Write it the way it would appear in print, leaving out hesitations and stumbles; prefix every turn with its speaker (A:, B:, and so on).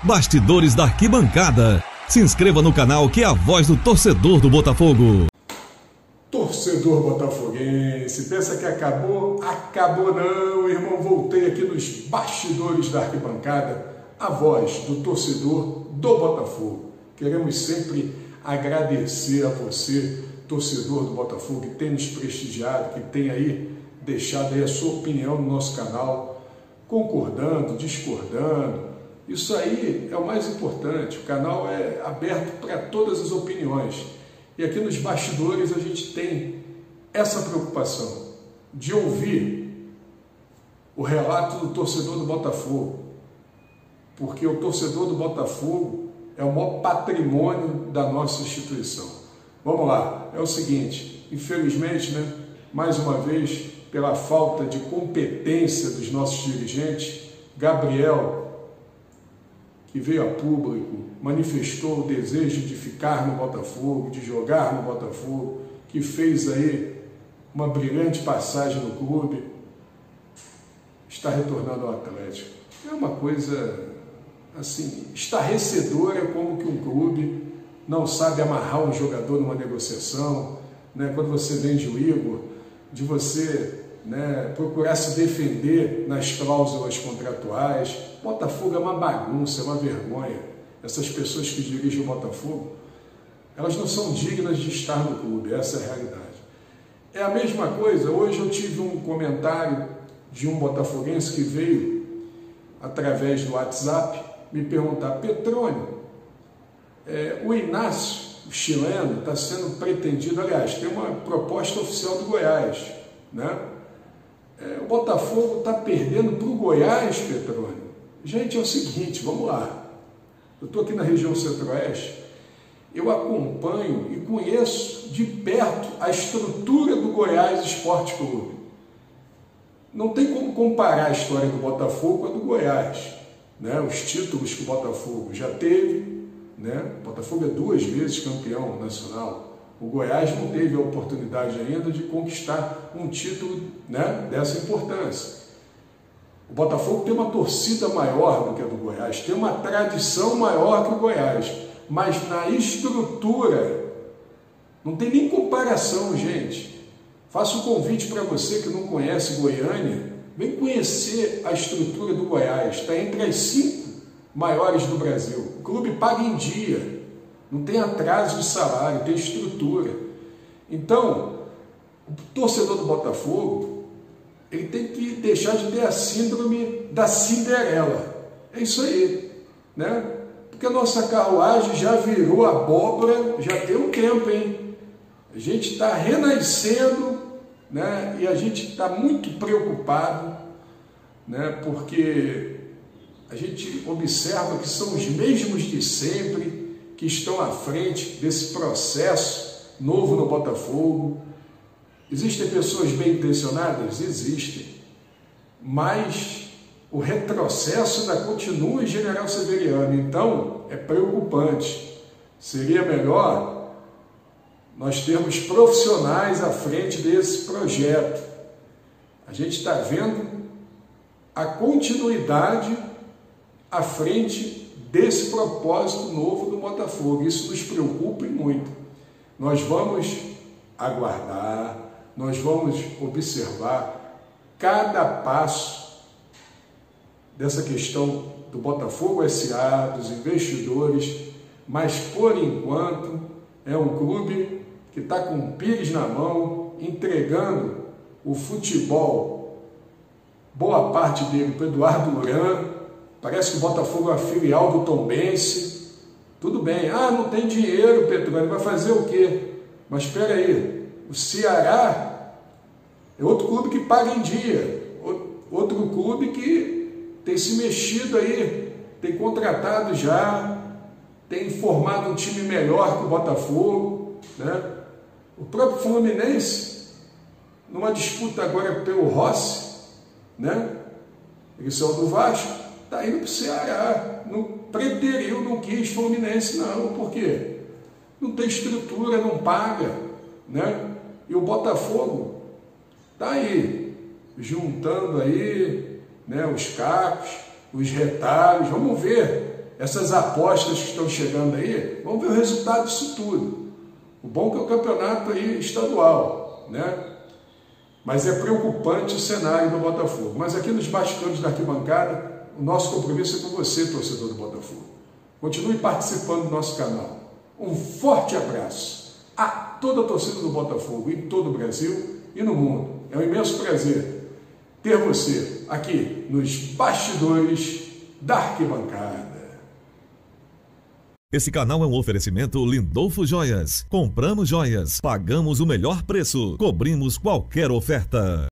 A: Bastidores da Arquibancada. Se inscreva no canal que é a voz do torcedor do Botafogo.
B: Torcedor botafoguense, pensa que acabou? Acabou não, irmão. Voltei aqui nos bastidores da Arquibancada, a voz do torcedor do Botafogo. Queremos sempre agradecer a você, torcedor do Botafogo, que tem nos prestigiado, que tem aí deixado aí a sua opinião no nosso canal, concordando, discordando. Isso aí é o mais importante. O canal é aberto para todas as opiniões. E aqui nos bastidores a gente tem essa preocupação de ouvir o relato do torcedor do Botafogo, porque o torcedor do Botafogo é o maior patrimônio da nossa instituição. Vamos lá, é o seguinte, infelizmente, né, mais uma vez, pela falta de competência dos nossos dirigentes, Gabriel, que veio a público, manifestou o desejo de ficar no Botafogo, de jogar no Botafogo, que fez aí uma brilhante passagem no clube, está retornando ao Atlético. É uma coisa, assim, estarrecedora como que um clube não sabe amarrar um jogador numa negociação, né? Quando você vende o Igor, de você, né, procurar se defender nas cláusulas contratuais. Botafogo é uma bagunça, é uma vergonha. Essas pessoas que dirigem o Botafogo, elas não são dignas de estar no clube, essa é a realidade. É a mesma coisa, hoje eu tive um comentário de um botafoguense que veio, através do WhatsApp, me perguntar: Petrônio, o Inácio, o chileno, está sendo pretendido, aliás, tem uma proposta oficial do Goiás, né? O Botafogo está perdendo para o Goiás, Petrônio. Gente, é o seguinte, vamos lá. Eu estou aqui na região centro-oeste, eu acompanho e conheço de perto a estrutura do Goiás Esporte Clube. Não tem como comparar a história do Botafogo com a do Goiás, né? Os títulos que o Botafogo já teve, né? O Botafogo é 2 vezes campeão nacional. O Goiás não teve a oportunidade ainda de conquistar um título, né, dessa importância. O Botafogo tem uma torcida maior do que a do Goiás, tem uma tradição maior que o Goiás, mas na estrutura não tem nem comparação, gente. Faço um convite para você que não conhece Goiânia, vem conhecer a estrutura do Goiás, está entre as 5 maiores do Brasil. O clube paga em dia, não tem atraso de salário, tem estrutura. Então, o torcedor do Botafogo, ele tem que deixar de ter a síndrome da Cinderela. É isso aí, né? Porque a nossa carruagem já virou abóbora, já tem um tempo, hein? A gente está renascendo, né? E a gente está muito preocupado, né? Porque a gente observa que são os mesmos de sempre que estão à frente desse processo novo no Botafogo. Existem pessoas bem intencionadas? Existem. Mas o retrocesso ainda continua em General Severiano. Então, é preocupante. Seria melhor nós termos profissionais à frente desse projeto. A gente está vendo a continuidade à frente desse propósito novo do Botafogo. Isso nos preocupa muito. Nós vamos aguardar, nós vamos observar cada passo dessa questão do Botafogo S.A., dos investidores, mas por enquanto é um clube que está com o Pires na mão, entregando o futebol, boa parte dele para o Eduardo Uran. Parece que o Botafogo é a filial do Tombense. Tudo bem, não tem dinheiro, Petrônio, vai fazer o quê? Mas espera aí, o Ceará é outro clube que paga em dia, outro clube que tem se mexido aí, tem contratado já, tem formado um time melhor que o Botafogo, né? O próprio Fluminense, numa disputa agora pelo Rossi, né? Eles são do Vasco, está indo para o Ceará, não preteriu, não quis Fluminense não, por quê? Não tem estrutura, não paga, né? E o Botafogo está aí, juntando aí, né, os cacos, os retalhos. Vamos ver essas apostas que estão chegando aí, vamos ver o resultado disso tudo. O bom é que é o campeonato aí estadual, né? Mas é preocupante o cenário do Botafogo. Mas aqui nos bastidores da arquibancada, o nosso compromisso é com você, torcedor do Botafogo. Continue participando do nosso canal. Um forte abraço a toda a torcida do Botafogo, em todo o Brasil e no mundo. É um imenso prazer ter você aqui nos bastidores da arquibancada.
A: Esse canal é um oferecimento Lindolfo Joias. Compramos joias, pagamos o melhor preço, cobrimos qualquer oferta.